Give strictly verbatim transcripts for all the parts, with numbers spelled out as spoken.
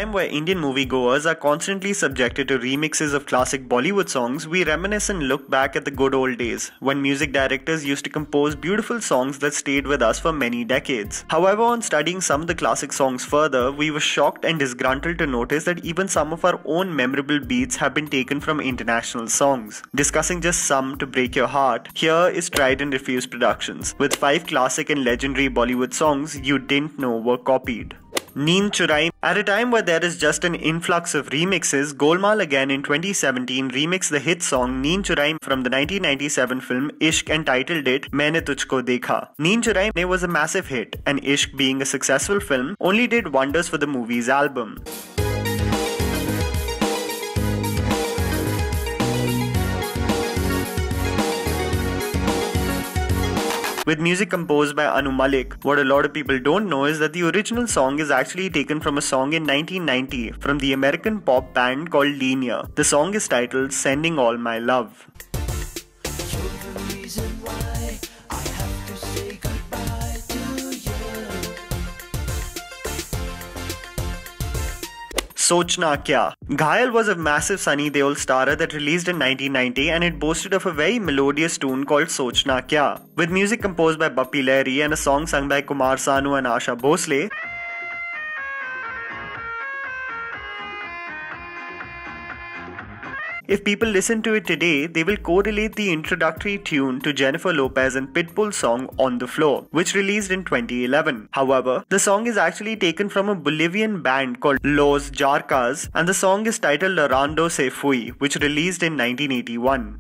time where Indian moviegoers are constantly subjected to remixes of classic Bollywood songs, we reminisce and look back at the good old days, when music directors used to compose beautiful songs that stayed with us for many decades. However, on studying some of the classic songs further, we were shocked and disgruntled to notice that even some of our own memorable beats have been taken from international songs. Discussing just some to break your heart, here is Tried and Refused Productions, with five classic and legendary Bollywood songs you didn't know were copied. Neend Churai. At a time where there is just an influx of remixes, Golmaal again in twenty seventeen remixed the hit song Neend Churai from the nineteen ninety-seven film Ishq and titled it Maine Tujhko Dekha. Neend Churai was a massive hit, and Ishq, being a successful film, only did wonders for the movie's album. With music composed by Anu Malik, what a lot of people don't know is that the original song is actually taken from a song in nineteen ninety from the American pop band called Linear. The song is titled Sending All My Love. Sochna Kya. Ghayal was a massive Sunny Deol starrer that released in nineteen ninety, and it boasted of a very melodious tune called Sochna Kya. With music composed by Bappi Lahiri and a song sung by Kumar Sanu and Asha Bhosle, if people listen to it today, they will correlate the introductory tune to Jennifer Lopez and Pitbull's song On the Floor, which released in twenty eleven. However, the song is actually taken from a Bolivian band called Los Jarcas, and the song is titled Llorando Se Fui, which released in nineteen eighty-one.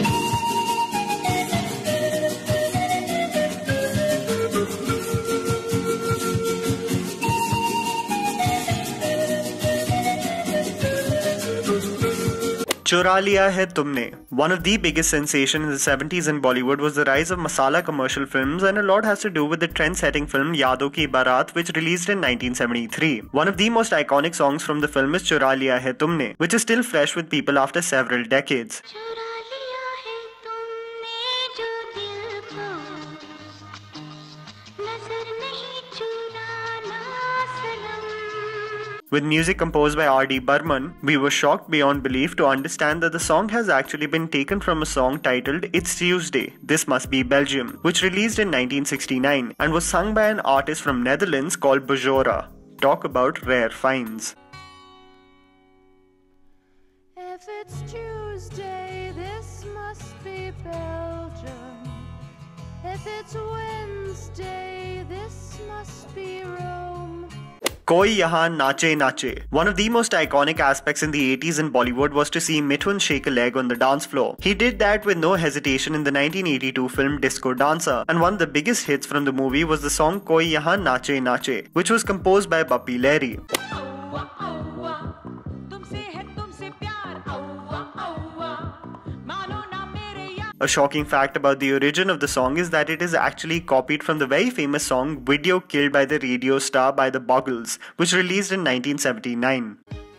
Chura Liya Hai Tumne. One of the biggest sensations in the seventies in Bollywood was the rise of masala commercial films, and a lot has to do with the trend-setting film Yadon Ki Barat, which released in nineteen seventy-three. One of the most iconic songs from the film is Chura Liya Hai Tumne, which is still fresh with people after several decades. With music composed by R D Burman, we were shocked beyond belief to understand that the song has actually been taken from a song titled It's Tuesday, This Must Be Belgium, which released in nineteen sixty-nine and was sung by an artist from Netherlands called Bajora. Talk about rare finds. If it's Tuesday, this must be Belgium. If it's Wednesday, this must be Rome. Koi Yahan Nache Nache. One of the most iconic aspects in the eighties in Bollywood was to see Mithun shake a leg on the dance floor. He did that with no hesitation in the nineteen eighty-two film Disco Dancer, and one of the biggest hits from the movie was the song Koi Yahan Nache Nache, which was composed by Bappi Lahiri. A shocking fact about the origin of the song is that it is actually copied from the very famous song Video Killed by the Radio Star by the Buggles, which released in nineteen seventy-nine.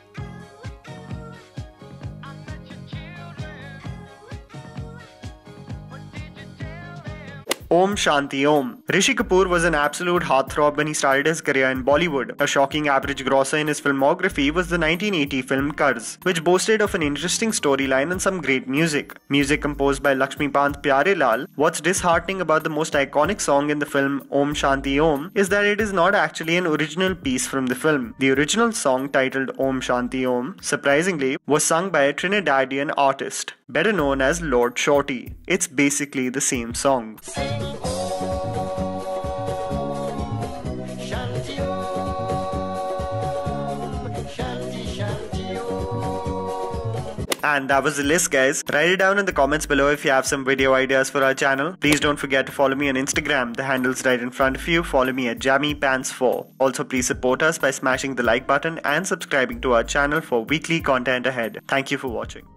Om Shanti Om. Rishi Kapoor was an absolute heartthrob when he started his career in Bollywood. A shocking average grosser in his filmography was the nineteen eighty film Karz, which boasted of an interesting storyline and some great music. Music composed by Lakshmipant Pyarelal. What's disheartening about the most iconic song in the film Om Shanti Om is that it is not actually an original piece from the film. The original song, titled Om Shanti Om, surprisingly, was sung by a Trinidadian artist, better known as Lord Shorty. It's basically the same song. And that was the list, guys. Write it down in the comments below if you have some video ideas for our channel. Please don't forget to follow me on Instagram. The handle's right in front of you. Follow me at Jammy Pants four. Also, please support us by smashing the like button and subscribing to our channel for weekly content ahead. Thank you for watching.